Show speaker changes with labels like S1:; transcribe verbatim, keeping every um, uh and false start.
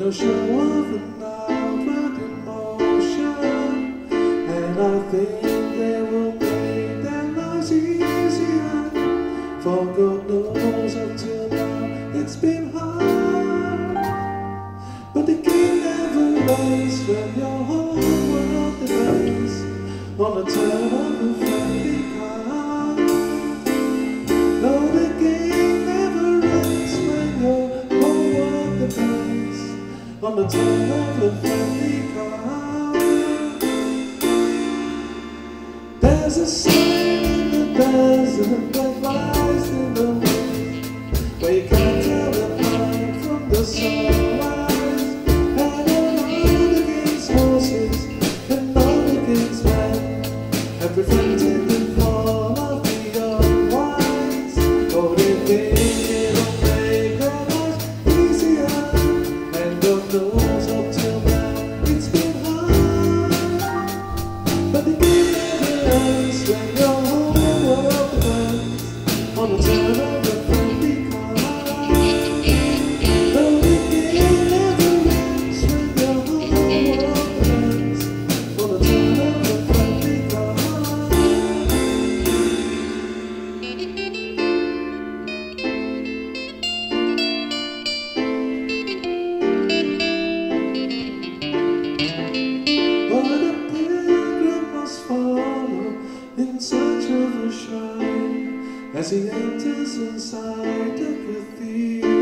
S1: a show of an outward emotion, and I think they will make their lives easier. For God knows up till now it's been hard, but the game never ends when your whole world depends on the turn of a friendly card. No, the game never ends when your whole world depends on the turn of a friendly card. There's a sign in the desert that lies in the wind, where you can't tell the night from the sunrise, and a ride against horses and not against men, have reflected the fall of the unwise. Oh, they think it'll make their lives easier, and God knows up till now it's been hard, but the game never ends when your whole world depends on the turn of a friendly card. No, the game never ends when your whole world depends on the turn of a friendly card. But a pilgrim must follow in search of a shrine as he enters inside the cathedral.